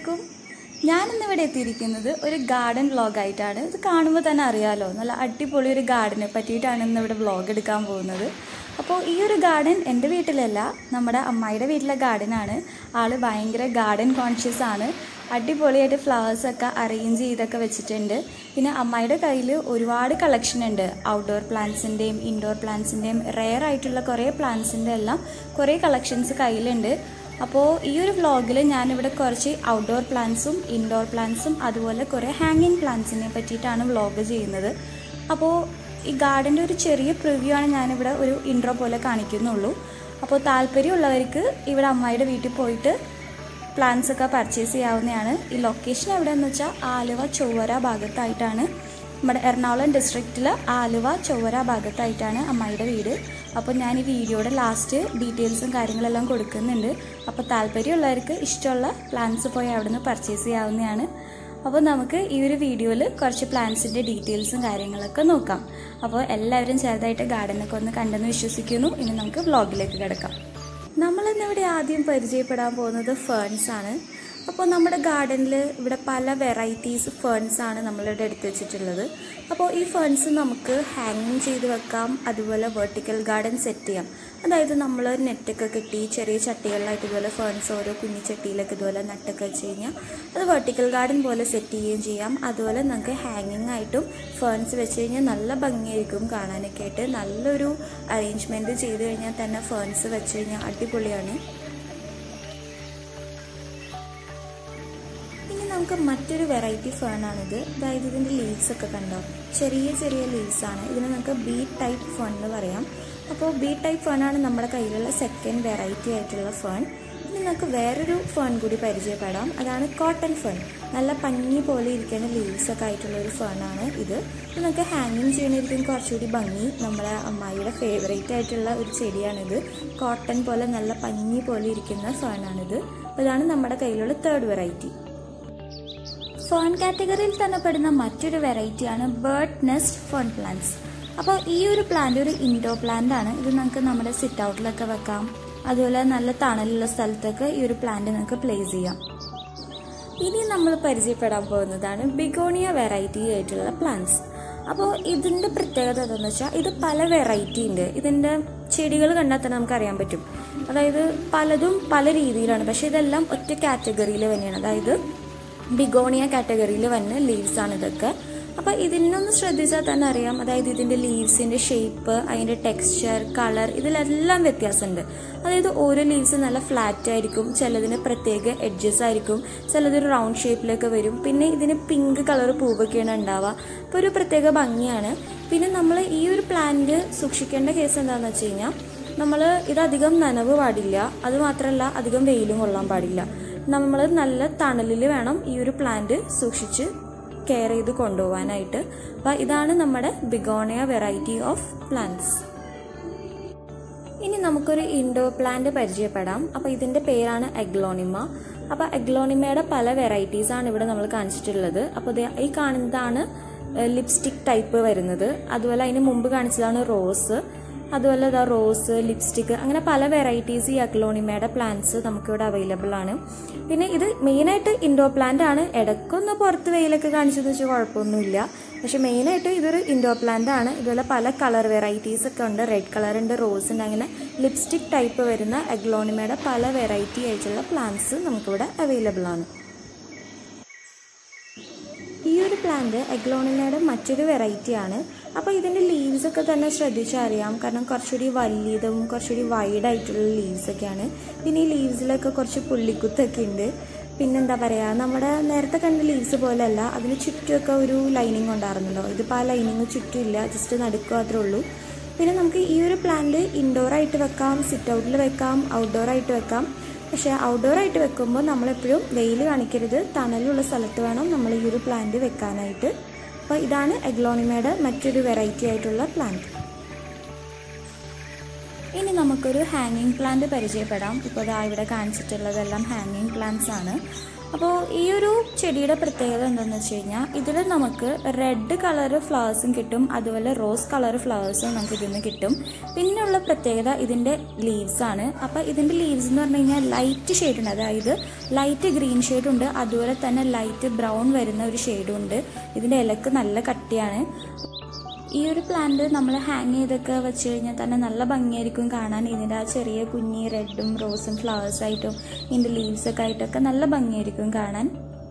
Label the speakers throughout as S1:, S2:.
S1: അസ്സലാമലൈക്കും. ഞാനിന്നിവിടെ എത്തിയിരിക്കുന്നത് ഒരു ഗാർഡൻ വ്ളോഗായിട്ടാണ്. ഇത് കാണുമ്പോൾ തന്നെ അറിയാമല്ലോ, നല്ല അടിപൊളി ഒരു ഗാർഡനെ പറ്റിയിട്ടാണ് ഇന്നിവിടെ വ്ളോഗ് എടുക്കാൻ പോകുന്നത്. അപ്പോൾ ഈ ഒരു ഗാർഡൻ എൻ്റെ വീട്ടിലല്ല, നമ്മുടെ അമ്മായിയുടെ വീട്ടിലെ ഗാർഡനാണ്. ആൾ ഭയങ്കര ഗാർഡൻ കോൺഷ്യസ് ആണ്. അടിപൊളിയായിട്ട് ഫ്ലവേഴ്സൊക്കെ അറേഞ്ച് ചെയ്തൊക്കെ വെച്ചിട്ടുണ്ട്. പിന്നെ അമ്മായിയുടെ കയ്യിൽ ഒരുപാട് കളക്ഷൻ ഉണ്ട്. ഔട്ട്ഡോർ പ്ലാന്റ്സിൻ്റെയും ഇൻഡോർ പ്ലാന്റ്സിൻ്റെയും റെയർ ആയിട്ടുള്ള കുറേ പ്ലാന്റ്സിൻ്റെ എല്ലാം കുറേ കളക്ഷൻസ് കയ്യിലുണ്ട്. അപ്പോൾ ഈ ഒരു വ്ളോഗിൽ ഞാനിവിടെ കുറച്ച് ഔട്ട്ഡോർ പ്ലാന്റ്സും ഇൻഡോർ പ്ലാന്റ്സും അതുപോലെ കുറേ ഹാങ്ങിങ് പ്ലാന്റ്സിനെ പറ്റിയിട്ടാണ് വ്ളോഗ് ചെയ്യുന്നത്. അപ്പോൾ ഈ ഗാർഡൻ്റെ ഒരു ചെറിയ പ്രിവ്യൂ ആണ് ഞാനിവിടെ ഒരു ഇൻട്രോ പോലെ കാണിക്കുന്നുള്ളൂ. അപ്പോൾ താല്പര്യമുള്ളവർക്ക് ഇവിടെ അമ്മായിയുടെ വീട്ടിൽ പോയിട്ട് പ്ലാന്റ്സ് ഒക്കെ പർച്ചേസ് ചെയ്യാവുന്നതാണ്. ഈ ലൊക്കേഷൻ എവിടെയെന്ന് വെച്ചാൽ ആലുവ ചൊവ്വര ഭാഗത്തായിട്ടാണ്. നമ്മുടെ എറണാകുളം ഡിസ്ട്രിക്റ്റിൽ ആലുവ ചൊവ്വര ഭാഗത്തായിട്ടാണ് അമ്മായിയുടെ വീട്. അപ്പോൾ ഞാൻ ഈ വീഡിയോയുടെ ലാസ്റ്റ് ഡീറ്റെയിൽസും കാര്യങ്ങളെല്ലാം കൊടുക്കുന്നുണ്ട്. അപ്പോൾ താല്പര്യമുള്ളവർക്ക് ഇഷ്ടമുള്ള പ്ലാന്റ്സ് പോയി അവിടെ നിന്ന് പർച്ചേസ് ചെയ്യാവുന്നതാണ്. അപ്പോൾ നമുക്ക് ഈ ഒരു വീഡിയോയിൽ കുറച്ച് പ്ലാന്റ്സിൻ്റെ ഡീറ്റെയിൽസും കാര്യങ്ങളൊക്കെ നോക്കാം. അപ്പോൾ എല്ലാവരും ചെറുതായിട്ട് ഗാർഡനൊക്കെ ഒന്ന് കണ്ടെന്ന് വിശ്വസിക്കുന്നു. ഇനി നമുക്ക് വ്ളോഗിലേക്ക് കിടക്കാം. നമ്മളിന്നിവിടെ ആദ്യം പരിചയപ്പെടാൻ പോകുന്നത് ഫേൺസ് ആണ്. അപ്പോൾ നമ്മുടെ ഗാർഡനിൽ ഇവിടെ പല വെറൈറ്റീസ് ഫേൺസ് ആണ് നമ്മളിവിടെ എടുത്ത് വെച്ചിട്ടുള്ളത്. അപ്പോൾ ഈ ഫേൺസ് നമുക്ക് ഹാങ്ങിങ് ചെയ്ത് വെക്കാം, അതുപോലെ വെർട്ടിക്കൽ ഗാർഡൻ സെറ്റ് ചെയ്യാം. അതായത് നമ്മൾ നെറ്റൊക്കെ കെട്ടി ചെറിയ ചട്ടികളിലായിട്ട് ഇതുപോലെ ഫേൺസ് ഓരോ കുഞ്ഞി ചട്ടിയിലൊക്കെ ഇതുപോലെ നട്ടൊക്കെ വെച്ച് കഴിഞ്ഞാൽ അത് വെർട്ടിക്കൽ ഗാർഡൻ പോലെ സെറ്റ് ചെയ്യുകയും ചെയ്യാം. അതുപോലെ നമുക്ക് ഹാങ്ങിങ് ആയിട്ടും ഫേൺസ് വെച്ച് കഴിഞ്ഞാൽ നല്ല ഭംഗിയായിരിക്കും കാണാനൊക്കെ ആയിട്ട്. നല്ലൊരു അറേഞ്ച്മെൻറ്റ് ചെയ്ത് കഴിഞ്ഞാൽ തന്നെ ഫേൺസ് വെച്ച് കഴിഞ്ഞാൽ അടിപൊളിയാണ്. നമുക്ക് മറ്റൊരു വെറൈറ്റി ഫേൺ ആണിത്. അതായത് ഇതിൻ്റെ ലീവ്സ് ഒക്കെ കണ്ടോ, ചെറിയ ചെറിയ ലീവ്സ് ആണ്. ഇതിന് നമുക്ക് ബി ടൈപ്പ് ഫേൺ എന്ന് പറയാം. അപ്പോൾ ബി ടൈപ്പ് ഫേൺ ആണ് നമ്മുടെ കയ്യിലുള്ള സെക്കൻഡ് വെറൈറ്റി ആയിട്ടുള്ള ഫേൺ. ഇനി നമുക്ക് വേറൊരു ഫേൺ കൂടി പരിചയപ്പെടാം. അതാണ് കോട്ടൺ ഫേൺ. നല്ല പഞ്ഞി പോലെ ഇരിക്കുന്ന ലീവ്സ് ഒക്കെ ആയിട്ടുള്ള ഒരു ഫേൺ ആണ് ഇത്. നമുക്ക് ഹാങ്ങിങ് ചെയ്യണമായിരിക്കും കുറച്ചുകൂടി ഭംഗി. നമ്മുടെ അമ്മായിയുടെ ഫേവറേറ്റ് ആയിട്ടുള്ള ഒരു ചെടിയാണിത്. കോട്ടൺ പോലെ നല്ല പഞ്ഞി പോലെ ഇരിക്കുന്ന ഫേൺ ആണിത്. ഇതാണ് നമ്മുടെ കയ്യിലുള്ള തേർഡ് വെറൈറ്റി. ഫേൺ കാറ്റഗറിയിൽ തന്നെ പെടുന്ന മറ്റൊരു വെറൈറ്റിയാണ് ബേർഡ് നെസ്റ്റ് ഫേൺ പ്ലാന്റ്സ്. അപ്പോൾ ഈ ഒരു പ്ലാന്റ് ഒരു ഇൻഡോർ പ്ലാന്റ് ആണ്. ഇത് നമുക്ക് നമ്മുടെ സിറ്റ് ഔട്ടിലൊക്കെ വെക്കാം. അതുപോലെ നല്ല തണലുള്ള സ്ഥലത്തൊക്കെ ഈ ഒരു പ്ലാന്റ് നമുക്ക് പ്ലേസ് ചെയ്യാം. ഇനി നമ്മൾ പരിചയപ്പെടാൻ പോകുന്നതാണ് ബിഗോണിയ വെറൈറ്റി ആയിട്ടുള്ള പ്ലാന്റ്സ്. അപ്പോൾ ഇതിൻ്റെ പ്രത്യേകത എന്താണെന്ന് വെച്ചാൽ ഇത് പല വെറൈറ്റി ഉണ്ട്. ഇതിൻ്റെ ചെടികൾ കണ്ടാൽ തന്നെ നമുക്ക് അറിയാൻ പറ്റും. അതായത് പലതും പല രീതിയിലാണ്, പക്ഷെ ഇതെല്ലാം ഒറ്റ കാറ്റഗറിയിൽ തന്നെയാണ്. അതായത് ബിഗോണിയ കാറ്റഗറിയിൽ വന്ന ലീവ്സ് ആണ് ഇതൊക്കെ. അപ്പോൾ ഇതിനൊന്ന് ശ്രദ്ധിച്ചാൽ തന്നെ അറിയാം. അതായത് ഇതിൻ്റെ ലീവ്സിൻ്റെ ഷേപ്പ്, അതിൻ്റെ ടെക്സ്ചർ, കളർ, ഇതിലെല്ലാം വ്യത്യാസമുണ്ട്. അതായത് ഓരോ ലീവ്സ് നല്ല ഫ്ലാറ്റ് ആയിരിക്കും, ചിലതിന് പ്രത്യേക എഡ്ജസ് ആയിരിക്കും, ചിലതൊരു റൗണ്ട് ഷേപ്പിലൊക്കെ വരും. പിന്നെ ഇതിന് പിങ്ക് കളർ പൂവൊക്കെയാണ് ഉണ്ടാവുക. അപ്പോൾ ഒരു പ്രത്യേക ഭംഗിയാണ്. പിന്നെ നമ്മൾ ഈ ഒരു പ്ലാന്റ് സൂക്ഷിക്കേണ്ട കേസ് എന്താണെന്ന് വെച്ച് കഴിഞ്ഞാൽ നമ്മൾ ഇതധികം നനവ് പാടില്ല, അതുമാത്രമല്ല അധികം വെയിലും കൊള്ളാൻ പാടില്ല. നമ്മൾ നല്ല തണലിൽ വേണം ഈ ഒരു പ്ലാന്റ് സൂക്ഷിച്ച് കെയർ ചെയ്ത് കൊണ്ടുപോകാനായിട്ട്. അപ്പോൾ ഇതാണ് നമ്മുടെ ബിഗോണിയ വെറൈറ്റി ഓഫ് പ്ലാന്റ്സ്. ഇനി നമുക്കൊരു ഇൻഡോർ പ്ലാന്റ് പരിചയപ്പെടാം. അപ്പോൾ ഇതിൻ്റെ പേരാണ് അഗ്ലോണിമ. അപ്പോൾ അഗ്ലോണിമയുടെ പല വെറൈറ്റീസാണ് ഇവിടെ നമ്മൾ കാണിച്ചിട്ടുള്ളത്. അപ്പോൾ ഈ കാണുന്നതാണ് ലിപ്സ്റ്റിക് ടൈപ്പ് വരുന്നത്. അതുപോലെ അതിന് മുമ്പ് കാണിച്ചതാണ് റോസ്. അതുപോലെ ഇതാ റോസ്, ലിപ്സ്റ്റിക്ക്, അങ്ങനെ പല വെറൈറ്റീസ് ഈ അഗ്ലോണിമയുടെ പ്ലാന്റ്സ് നമുക്കിവിടെ അവൈലബിൾ ആണ്. പിന്നെ ഇത് മെയിനായിട്ട് ഇൻഡോർ പ്ലാന്റ് ആണ്. ഇടയ്ക്കൊന്ന് പുറത്ത് വെയിലൊക്കെ കാണിച്ചെന്ന് വെച്ചാൽ കുഴപ്പമൊന്നുമില്ല. പക്ഷെ മെയിനായിട്ട് ഇതൊരു ഇൻഡോർ പ്ലാന്റ് ആണ്. ഇതുപോലെ പല കളർ വെറൈറ്റീസ് ഒക്കെ ഉണ്ട്. റെഡ് കളർ ഉണ്ട്, റോസ് ഉണ്ട്. അങ്ങനെ ലിപ്സ്റ്റിക് ടൈപ്പ് വരുന്ന അഗ്ലോണിമയുടെ പല വെറൈറ്റി ആയിട്ടുള്ള പ്ലാന്റ്സ് നമുക്കിവിടെ അവൈലബിൾ ആണ്. ഈ ഒരു പ്ലാന്റ് അഗ്ലോണിമയുടെ മറ്റൊരു വെറൈറ്റി ആണ്. അപ്പോൾ ഇതിൻ്റെ ലീവ്സ് ഒക്കെ തന്നെ ശ്രദ്ധിച്ചറിയാം. കാരണം കുറച്ചുകൂടി വലിയതും കുറച്ചുകൂടി വൈഡ് ആയിട്ടുള്ള ലീവ്സ് ഒക്കെയാണ്. പിന്നെ ഈ ലീവ്സിലൊക്കെ കുറച്ച് പുള്ളിക്കുത്തൊക്കെ ഉണ്ട്. പിന്നെന്താ പറയുക, നമ്മുടെ നേരത്തെ കണ്ട ലീവ്സ് പോലെയല്ല, അതിന് ചുറ്റുമൊക്കെ ഒരു ലൈനിങ് ഉണ്ടായിരുന്നല്ലോ. ഇതിപ്പോൾ ആ ലൈനിങ് ചുറ്റുമില്ല, ജസ്റ്റ് നടുക്കുക മാത്രമേ ഉള്ളൂ. പിന്നെ നമുക്ക് ഈ ഒരു പ്ലാന്റ് ഇൻഡോറായിട്ട് വെക്കാം, സിറ്റ് ഔട്ടിൽ വെക്കാം, ഔട്ട്ഡോറായിട്ട് വെക്കാം. പക്ഷേ ഔട്ട്ഡോറായിട്ട് വെക്കുമ്പോൾ നമ്മളെപ്പോഴും വെയിൽ കാണിക്കരുത്, തണലുള്ള സ്ഥലത്ത് വേണം നമ്മൾ ഈ ഒരു പ്ലാന്റ് വെക്കാനായിട്ട്. അപ്പോൾ ഇതാണ് അഗ്ലോണിമയുടെ മറ്റൊരു വെറൈറ്റി ആയിട്ടുള്ള പ്ലാന്റ്. ഇനി നമുക്കൊരു ഹാങ്ങിങ് പ്ലാന്റ് പരിചയപ്പെടാം. ഇപ്പോൾ ഇവിടെ കാണിച്ചിട്ടുള്ളതെല്ലാം ഹാങ്ങിങ് പ്ലാന്റ്സ് ആണ്. അപ്പോൾ ഈ ഒരു ചെടിയുടെ പ്രത്യേകത എന്താണെന്ന് വെച്ച് കഴിഞ്ഞാൽ ഇതിൽ നമുക്ക് റെഡ് കളർ ഫ്ലവേഴ്സും കിട്ടും, അതുപോലെ റോസ് കളർ ഫ്ലവേഴ്സും നമുക്ക് ഇതിൽ നിന്ന് കിട്ടും. പിന്നെയുള്ള പ്രത്യേകത ഇതിൻ്റെ ലീവ്സ് ആണ്. അപ്പോൾ ഇതിൻ്റെ ലീവ്സ് എന്ന് പറഞ്ഞു കഴിഞ്ഞാൽ ലൈറ്റ് ഷെയ്ഡ് ഉണ്ട്, അതായത് ലൈറ്റ് ഗ്രീൻ ഷെയ്ഡ് ഉണ്ട്, അതുപോലെ തന്നെ ലൈറ്റ് ബ്രൗൺ വരുന്ന ഒരു ഷെയ്ഡും ഉണ്ട്. ഇതിൻ്റെ ഇലക്ക് നല്ല കട്ടിയാണ്. ഈ ഒരു പ്ലാന്റ് നമ്മൾ ഹാങ് ചെയ്തൊക്കെ വെച്ച് കഴിഞ്ഞാൽ തന്നെ നല്ല ഭംഗിയായിരിക്കും കാണാൻ. ഇതിൻ്റെ ആ ചെറിയ കുഞ്ഞി റെഡും റോസും ഫ്ലവേഴ്സായിട്ടും ഇതിൻ്റെ ലീവ്സൊക്കെ ആയിട്ടൊക്കെ നല്ല ഭംഗിയായിരിക്കും കാണാൻ.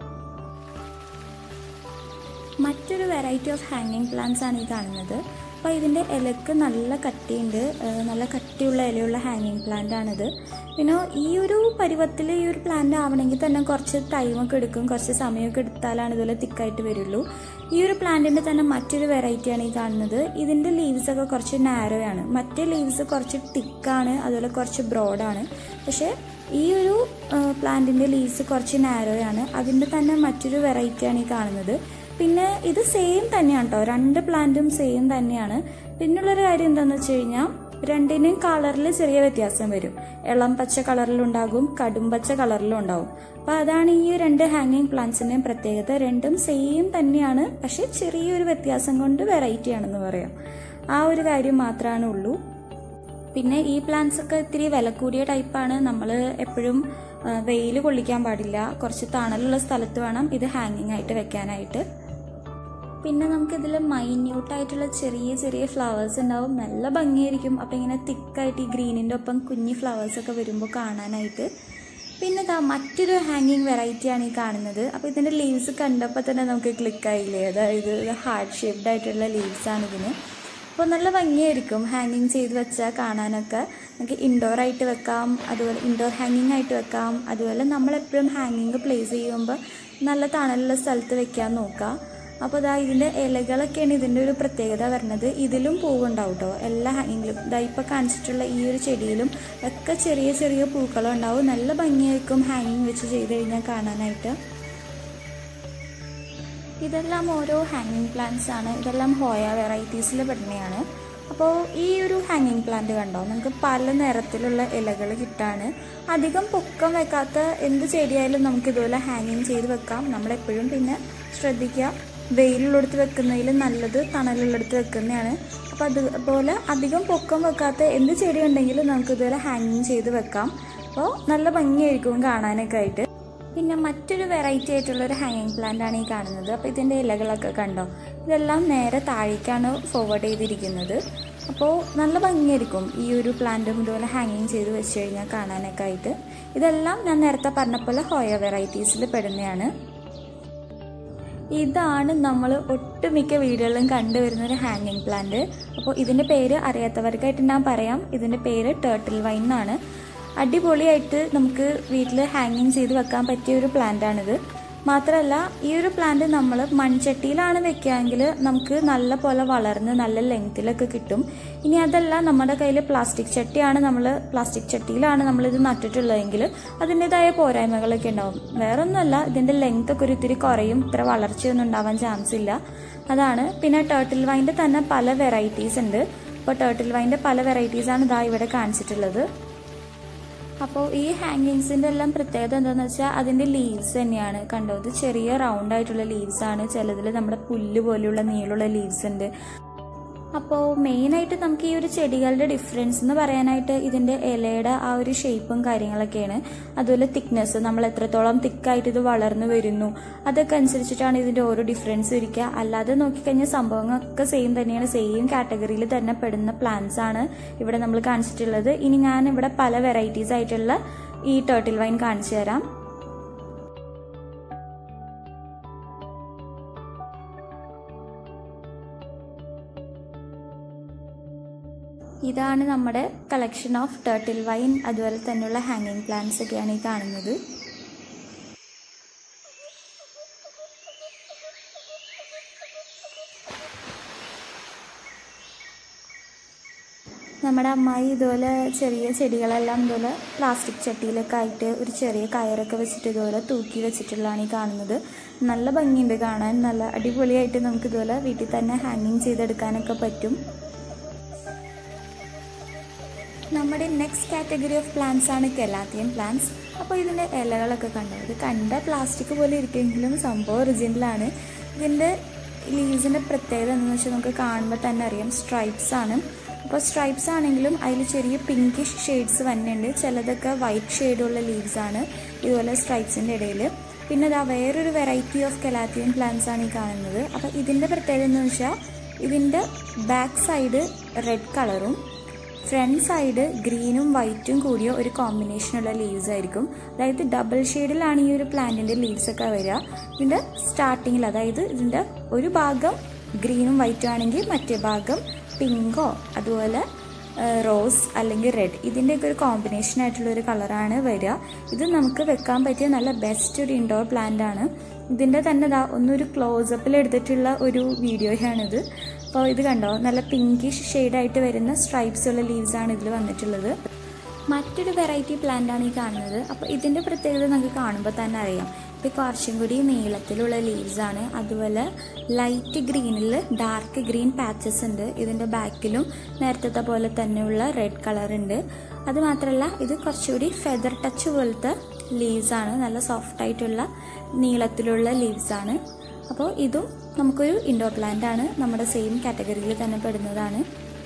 S1: മറ്റൊരു വെറൈറ്റി ഓഫ് ഹാങ്ങിങ് പ്ലാന്റ്സ് ആണ് ഈ കാണുന്നത്. അപ്പോൾ ഇതിൻ്റെ ഇലക്ക് നല്ല കട്ടിയുണ്ട്, നല്ല കട്ടിയുള്ള ഇലയുള്ള ഹാങ്ങിങ് പ്ലാന്റ് ആണിത്. പിന്നെ ഈ ഒരു പരുവത്തിൽ ഈ ഒരു പ്ലാന്റ് ആവണമെങ്കിൽ തന്നെ കുറച്ച് ടൈമൊക്കെ എടുക്കും, കുറച്ച് സമയമൊക്കെ എടുത്താലാണ് ഇതുപോലെ തിക്കായിട്ട് വരുള്ളൂ. ഈ ഒരു പ്ലാന്റിൻ്റെ തന്നെ മറ്റൊരു വെറൈറ്റിയാണ് ഈ കാണുന്നത്. ഇതിൻ്റെ ലീവ്സൊക്കെ കുറച്ച് നാരോ ആണ്, മറ്റേ ലീവ്സ് കുറച്ച് തിക്കാണ്, അതുപോലെ കുറച്ച് ബ്രോഡാണ്. പക്ഷേ ഈ ഒരു പ്ലാന്റിൻ്റെ ലീവ്സ് കുറച്ച് നാരോ ആണ്. അതിൻ്റെ തന്നെ മറ്റൊരു വെറൈറ്റിയാണ് ഈ കാണുന്നത്. പിന്നെ ഇത് സെയിം തന്നെയാണ് കേട്ടോ, രണ്ട് പ്ലാന്റും സെയിം തന്നെയാണ്. പിന്നുള്ളൊരു കാര്യം എന്താണെന്ന് വെച്ച് കഴിഞ്ഞാൽ രണ്ടിനും കളറിൽ ചെറിയ വ്യത്യാസം വരും. ഇളം പച്ച കളറിലുണ്ടാകും, കടും പച്ച കളറിലും ഉണ്ടാകും. അപ്പോൾ അതാണ് ഈ രണ്ട് ഹാങ്ങിങ് പ്ലാന്റ്സിൻ്റെയും പ്രത്യേകത. രണ്ടും സെയിം തന്നെയാണ്, പക്ഷെ ചെറിയൊരു വ്യത്യാസം കൊണ്ട് വെറൈറ്റി ആണെന്ന് പറയാം. ആ ഒരു കാര്യം മാത്രമാണ് ഉള്ളൂ. പിന്നെ ഈ പ്ലാന്റ്സ് ഒക്കെ ഇത്തിരി വില കൂടിയ ടൈപ്പാണ്. നമ്മൾ എപ്പോഴും വെയിൽ കൊള്ളിക്കാൻ പാടില്ല, കുറച്ച് തണലുള്ള സ്ഥലത്ത് വേണം ഇത് ഹാങ്ങിങ് ആയിട്ട് വെക്കാനായിട്ട്. പിന്നെ നമുക്കിതിൽ മൈന്യൂട്ടായിട്ടുള്ള ചെറിയ ചെറിയ ഫ്ലവേഴ്സ് ഉണ്ടാവും, നല്ല ഭംഗിയായിരിക്കും. അപ്പോൾ ഇങ്ങനെ തിക്കായിട്ട് ഈ ഗ്രീനിൻ്റെ ഒപ്പം കുഞ്ഞി ഫ്ലവേഴ്സൊക്കെ വരുമ്പോൾ കാണാനായിട്ട്. പിന്നെ മറ്റൊരു ഹാങ്ങിങ് വെറൈറ്റിയാണ് ഈ കാണുന്നത്. അപ്പോൾ ഇതിൻ്റെ ലീവ്സ് കണ്ടപ്പോൾ തന്നെ നമുക്ക് ക്ലിക്കായില്ലേ, അതായത് ഹാർട്ട് ഷേപ്ഡ് ആയിട്ടുള്ള ലീവ്സാണ് ഇതിന്. അപ്പോൾ നല്ല ഭംഗിയായിരിക്കും ഹാങ്ങിങ് ചെയ്ത് വെച്ചാൽ കാണാനൊക്കെ. നമുക്ക് ഇൻഡോർ ആയിട്ട് വെക്കാം, അതുപോലെ ഇൻഡോർ ഹാങ്ങിങ് ആയിട്ട് വെക്കാം. അതുപോലെ നമ്മളെപ്പോഴും ഹാങ്ങിങ് പ്ലേസ് ചെയ്യുമ്പോൾ നല്ല തണലുള്ള സ്ഥലത്ത് വെക്കാൻ നോക്കാം. അപ്പോൾ ഇതിൻ്റെ ഇലകളൊക്കെയാണ് ഇതിൻ്റെ ഒരു പ്രത്യേകത വരുന്നത്. ഇതിലും പൂവുണ്ടാവും കേട്ടോ, എല്ലാ ഹാങ്ങിങ്ങിലും. ഇപ്പോൾ കാണിച്ചിട്ടുള്ള ഈ ഒരു ചെടിയിലും ഒക്കെ ചെറിയ ചെറിയ പൂക്കളുണ്ടാവും. നല്ല ഭംഗിയായിരിക്കും ഹാങ്ങിങ് വെച്ച് ചെയ്ത് കഴിഞ്ഞാൽ കാണാനായിട്ട്. ഇതെല്ലാം ഓരോ ഹാങ്ങിങ് പ്ലാന്റ്സ് ആണ്. ഇതെല്ലാം ഹോയ വെറൈറ്റീസിൽ പെടുന്നതാണ്. അപ്പോൾ ഈ ഒരു ഹാങ്ങിങ് പ്ലാന്റ് കണ്ടോ, നമുക്ക് പല നിറത്തിലുള്ള ഇലകൾ കിട്ടാണ്. അധികം പൊക്കം വെക്കാത്ത എന്ത് ചെടിയായാലും നമുക്ക് ഇതുപോലെ ഹാങ്ങിങ് ചെയ്ത് വെക്കാം. നമ്മളെപ്പോഴും പിന്നെ ശ്രദ്ധിക്കുക, വെയിലുള്ളിടത്ത് വെക്കുന്നതിൽ നല്ലത് തണലുള്ളിടത്ത് വെക്കുന്നതാണ്. അപ്പോൾ അതുപോലെ അധികം പൊക്കം വെക്കാത്ത എന്ത് ചെടി ഉണ്ടെങ്കിലും നമുക്ക് ഇതുപോലെ ഹാങ്ങിങ് ചെയ്ത് വെക്കാം. അപ്പോൾ നല്ല ഭംഗിയായിരിക്കും കാണാനൊക്കെ ആയിട്ട്. പിന്നെ മറ്റൊരു വെറൈറ്റി ആയിട്ടുള്ളൊരു ഹാങ്ങിങ് പ്ലാന്റ് ആണ് ഈ കാണുന്നത്. അപ്പോൾ ഇതിൻ്റെ ഇലകളൊക്കെ കണ്ടോ, ഇതെല്ലാം നേരെ താഴേക്കാണ് ഫോർവേഡ് ചെയ്തിരിക്കുന്നത്. അപ്പോൾ നല്ല ഭംഗിയായിരിക്കും ഈ ഒരു പ്ലാന്റും ഇതുപോലെ ഹാങ്ങിങ് ചെയ്ത് വെച്ച് കഴിഞ്ഞാൽ കാണാനൊക്കെ ആയിട്ട്. ഇതെല്ലാം ഞാൻ നേരത്തെ പറഞ്ഞ പോലെ ഹോയ വെറൈറ്റീസിൽ പെടുന്നതാണ്. ഇതാണ് നമ്മൾ ഒട്ടുമിക്ക വീടുകളിലും കണ്ടുവരുന്നൊരു ഹാങ്ങിങ് പ്ലാന്റ്. അപ്പോൾ ഇതിൻ്റെ പേര് അറിയാത്തവർക്കായിട്ട് ഞാൻ പറയാം. ഇതിൻ്റെ പേര് ടേർട്ടിൽ വൈൻ എന്നാണ്. അടിപൊളിയായിട്ട് നമുക്ക് വീട്ടിൽ ഹാങ്ങിങ് ചെയ്ത് വെക്കാൻ പറ്റിയ ഒരു പ്ലാന്റാണിത്. മാത്രമല്ല ഈ ഒരു പ്ലാന്റ് നമ്മൾ മൺചട്ടിയിലാണ് വെക്കുകയെങ്കിൽ നമുക്ക് നല്ല പോലെ വളർന്ന് നല്ല ലെങ്ത്തിലൊക്കെ കിട്ടും. ഇനി അതല്ല നമ്മുടെ കയ്യിൽ പ്ലാസ്റ്റിക് ചട്ടിയിലാണ് നമ്മളിത് നട്ടിട്ടുള്ളതെങ്കിൽ അതിൻ്റെതായ പോരായ്മകളൊക്കെ ഉണ്ടാവും. വേറൊന്നുമല്ല, ഇതിൻ്റെ ലെങ്ത്തൊക്കെ ഒരു ഇത്തിരി കുറയും, ഇത്ര വളർച്ചയൊന്നും ഉണ്ടാവാൻ ചാൻസ് ഇല്ല, അതാണ്. പിന്നെ ടേർട്ടിൽ വൈൻ്റെ തന്നെ പല വെറൈറ്റീസ് ഉണ്ട്. അപ്പോൾ ടേർട്ടിൽ വൈൻ്റെ പല വെറൈറ്റീസാണ് ഇവിടെ കാണിച്ചിട്ടുള്ളത്. അപ്പോൾ ഈ ഹാങ്ങിങ്സിൻ്റെ എല്ലാം പ്രത്യേകത എന്താണെന്ന് വെച്ചാൽ അതിൻ്റെ ലീവ്സ് തന്നെയാണ്. കണ്ടോ, ഇത് ചെറിയ റൗണ്ട് ആയിട്ടുള്ള ലീവ്സാണ്. ചിലതിൽ നമ്മുടെ പുല്ല് പോലെയുള്ള നീളമുള്ള ലീവ്സ് ഉണ്ട്. അപ്പോൾ മെയിനായിട്ട് നമുക്ക് ഈ ഒരു ചെടികളുടെ ഡിഫറൻസ് എന്ന് പറയാനായിട്ട് ഇതിൻ്റെ ഇലയുടെ ആ ഒരു ഷേപ്പും കാര്യങ്ങളൊക്കെയാണ്. അതുപോലെ തിക്നെസ്, നമ്മൾ എത്രത്തോളം തിക്കായിട്ട് ഇത് വളർന്നു വരുന്നു അതൊക്കെ അനുസരിച്ചിട്ടാണ് ഇതിൻ്റെ ഓരോ ഡിഫറൻസ് ഇരിക്കുക. അല്ലാതെ നോക്കിക്കഴിഞ്ഞാൽ സംഭവങ്ങളൊക്കെ സെയിം തന്നെയാണ്, സെയിം കാറ്റഗറിയിൽ തന്നെ പെടുന്ന പ്ലാന്റ്സ് ആണ് ഇവിടെ നമ്മൾ കാണിച്ചിട്ടുള്ളത്. ഇനി ഞാൻ ഇവിടെ പല വെറൈറ്റീസ് ആയിട്ടുള്ള ഈ ടേർട്ടിൽ വൈൻ കാണിച്ചു തരാം. ഇതാണ് നമ്മുടെ കളക്ഷൻ ഓഫ് ടേർട്ടിൽ വൈൻ, അതുപോലെ തന്നെയുള്ള ഹാങ്ങിങ് പ്ലാന്റ്സ് ഒക്കെയാണ് ഈ കാണുന്നത്. നമ്മുടെ അമ്മായി ഇതുപോലെ ചെറിയ ചെടികളെല്ലാം ഇതുപോലെ പ്ലാസ്റ്റിക് ചട്ടിയിലൊക്കെ ആയിട്ട് ഒരു ചെറിയ കയറൊക്കെ വെച്ചിട്ട് ഇതുപോലെ തൂക്കി വെച്ചിട്ടുള്ളതാണ് ഈ കാണുന്നത്. നല്ല ഭംഗിയുണ്ട് കാണാൻ, നല്ല അടിപൊളിയായിട്ട് നമുക്ക് ഇതുപോലെ വീട്ടിൽ തന്നെ ഹാങ്ങിങ് ചെയ്തെടുക്കാനൊക്കെ പറ്റും. നമ്മുടെ നെക്സ്റ്റ് കാറ്റഗറി ഓഫ് പ്ലാന്റ്സ് ആണ് കലാത്തിയൻ പ്ലാന്റ്സ്. അപ്പോൾ ഇതിൻ്റെ ഇലകളൊക്കെ കണ്ടോ, ഇത് കണ്ട പ്ലാസ്റ്റിക് പോലെ ഇരിക്കുമെങ്കിലും സംഭവം ഒറിജിനലാണ്. ഇതിൻ്റെ ലീവ്സിൻ്റെ പ്രത്യേകത എന്താണെന്ന് വെച്ചാൽ നമുക്ക് കാണുമ്പോൾ തന്നെ അറിയാം, സ്ട്രൈപ്സ് ആണ്. അപ്പോൾ സ്ട്രൈപ്സ് ആണെങ്കിലും അതിൽ ചെറിയ പിങ്കിഷ് ഷെയ്ഡ്സ് വന്നിട്ടുണ്ട്. ചിലതൊക്കെ വൈറ്റ് ഷെയ്ഡുള്ള ലീവ്സ് ആണ് ഇതുപോലെ സ്ട്രൈപ്സിൻ്റെ ഇടയിൽ. പിന്നെ ഇതാ വേറൊരു വെറൈറ്റി ഓഫ് കലാത്തിയൻ പ്ലാന്റ്സ് ആണ് ഈ കാണുന്നത്. അപ്പോൾ ഇതിൻ്റെ പ്രത്യേകത എന്ന് വെച്ചാൽ ഇതിൻ്റെ ബാക്ക് സൈഡ് റെഡ് കളറും ഫ്രണ്ട് സൈഡ് ഗ്രീനും വൈറ്റും കൂടിയ ഒരു കോമ്പിനേഷനുള്ള ലീവ്സ് ആയിരിക്കും. അതായത് ഡബിൾ ഷെയ്ഡിലാണ് ഈ ഒരു പ്ലാന്റിൻ്റെ ലീവ്സ് ഒക്കെ വരിക. ഇതിൻ്റെ സ്റ്റാർട്ടിങ്ങിൽ, അതായത് ഇതിൻ്റെ ഒരു ഭാഗം ഗ്രീനും വൈറ്റും ആണെങ്കിൽ മറ്റേ ഭാഗം പിങ്കോ അതുപോലെ റോസ് അല്ലെങ്കിൽ റെഡ്, ഇതിൻ്റെയൊക്കെ ഒരു കോമ്പിനേഷൻ ആയിട്ടുള്ള ഒരു കളറാണ് വരിക. ഇത് നമുക്ക് വെക്കാൻ പറ്റിയ നല്ല ബെസ്റ്റ് ഒരു ഇൻഡോർ പ്ലാന്റ് ആണ്. ഇതിൻ്റെ തന്നെ ഒന്നൊരു ക്ലോസപ്പിൽ എടുത്തിട്ടുള്ള ഒരു വീഡിയോയാണിത്. അപ്പോൾ ഇത് കണ്ടോ, നല്ല പിങ്കിഷ് ഷെയ്ഡായിട്ട് വരുന്ന സ്ട്രൈപ്സ് ഉള്ള ലീവ്സ് ആണ് ഇതിൽ വന്നിട്ടുള്ളത്. മറ്റൊരു വെറൈറ്റി പ്ലാന്റ് ആണ് ഈ കാണുന്നത്. അപ്പോൾ ഇതിൻ്റെ പ്രത്യേകത നമുക്ക് കാണുമ്പോൾ തന്നെ അറിയാം, ഇത് കുറച്ചും കൂടി നീളത്തിലുള്ള ലീവ്സ് ആണ്. അതുപോലെ ലൈറ്റ് ഗ്രീനിൽ ഡാർക്ക് ഗ്രീൻ പാച്ചസ് ഉണ്ട്. ഇതിൻ്റെ ബാക്കിലും നേരത്തെ പോലെ തന്നെയുള്ള റെഡ് കളർ ഉണ്ട്. അതുമാത്രമല്ല ഇത് കുറച്ചുകൂടി ഫെദർ ടച്ച് പോലത്തെ ലീവ്സ് ആണ്, നല്ല സോഫ്റ്റ് ആയിട്ടുള്ള നീളത്തിലുള്ള ലീവ്സ് ആണ്. അപ്പോൾ ഇതും നമുക്കൊരു ഇൻഡോർ പ്ലാന്റ് ആണ്, നമ്മുടെ സെയിം കാറ്റഗറിയിൽ തന്നെ പെടുന്നതാണ്.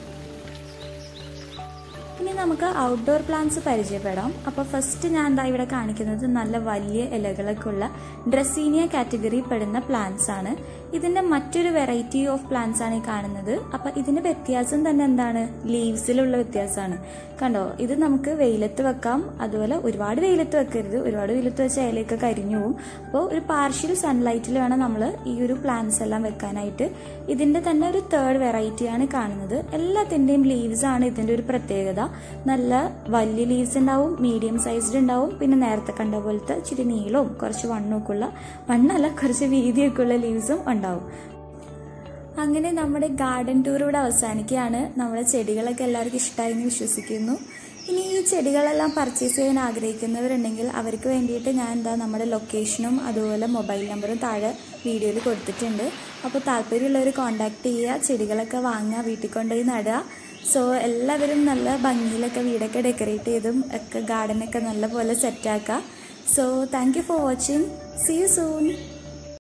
S1: ഇനി നമുക്ക് ഔട്ട്ഡോർ പ്ലാന്റ്സ് പരിചയപ്പെടാം. അപ്പോൾ ഫസ്റ്റ് ഞാൻ എന്താ ഇവിടെ കാണിക്കുന്നത് നല്ല വലിയ ഇലകളൊക്കെ ഉള്ള ഡ്രസീനിയ കാറ്റഗറി പെടുന്ന പ്ലാന്റ്സ് ആണ്. ഇതിന്റെ മറ്റൊരു വെറൈറ്റി ഓഫ് പ്ലാന്റ്സ് ആണ് ഈ കാണുന്നത്. അപ്പോൾ ഇതിന്റെ വ്യത്യാസം തന്നെ എന്താണ്, ലീവ്സിലുള്ള വ്യത്യാസമാണ്. കണ്ടോ, ഇത് നമുക്ക് വെയിലത്ത് വെക്കാം. അതുപോലെ ഒരുപാട് വെയിലത്ത് വെക്കരുത്, ഒരുപാട് വെയിലത്ത് വെച്ചാൽ ഇലയൊക്കെ കരിഞ്ഞു പോകും. അപ്പോൾ ഒരു പാർഷ്യൽ സൺലൈറ്റിൽ വേണം നമ്മൾ ഈ ഒരു പ്ലാന്റ്സ് എല്ലാം വെക്കാനായിട്ട്. ഇതിന്റെ തന്നെ ഒരു തേർഡ് വെറൈറ്റിയാണ് കാണുന്നത്. എല്ലാത്തിൻ്റെയും ലീവ്സ് ആണ് ഇതിന്റെ ഒരു പ്രത്യേകത. നല്ല വലിയ ലീവ്സ് ഉണ്ടാവും, മീഡിയം സൈസ്ഡ് ഉണ്ടാവും, പിന്നെ നേരത്തെ കണ്ട പോലത്തെ ഇച്ചിരി നീളവും കുറച്ച് വണ്ണമൊക്കെ ഉള്ള, വണ്ണല്ല കുറച്ച് വീതിയൊക്കെ ഉള്ള ലീവ്സും ഉണ്ടാവും. അങ്ങനെ നമ്മുടെ ഗാർഡൻ ടൂർ ഇവിടെ അവസാനിക്കുകയാണ്. നമ്മുടെ ചെടികളൊക്കെ എല്ലാവർക്കും ഇഷ്ടമായെന്ന് വിശ്വസിക്കുന്നു. ഇനി ഈ ചെടികളെല്ലാം പർച്ചേസ് ചെയ്യാൻ ആഗ്രഹിക്കുന്നവരുണ്ടെങ്കിൽ അവർക്ക് വേണ്ടിയിട്ട് ഞാൻ നമ്മുടെ ലൊക്കേഷനും അതുപോലെ മൊബൈൽ നമ്പറും താഴെ വീഡിയോയിൽ കൊടുത്തിട്ടുണ്ട്. അപ്പോൾ താല്പര്യമുള്ളവർ കോൺടാക്ട് ചെയ്യുക, ചെടികളൊക്കെ വാങ്ങുക, വീട്ടിൽ കൊണ്ടുപോയി നടുക. സോ എല്ലാവരും നല്ല ഭംഗിയിലൊക്കെ വീടൊക്കെ ഡെക്കറേറ്റ് ചെയ്തും ഒക്കെ ഗാർഡനൊക്കെ നല്ല പോലെ സെറ്റാക്കുക. So thank you for watching. See you soon.